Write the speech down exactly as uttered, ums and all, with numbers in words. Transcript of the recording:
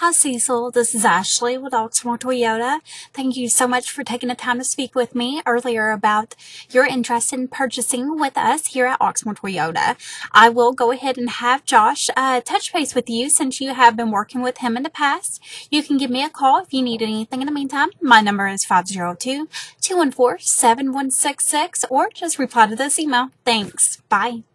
Hi, Cecil. This is Ashley with Oxmoor Toyota. Thank you so much for taking the time to speak with me earlier about your interest in purchasing with us here at Oxmoor Toyota. I will go ahead and have Josh uh, touch base with you since you have been working with him in the past. You can give me a call if you need anything in the meantime. My number is five zero two, two one four, seven one six six or just reply to this email. Thanks. Bye.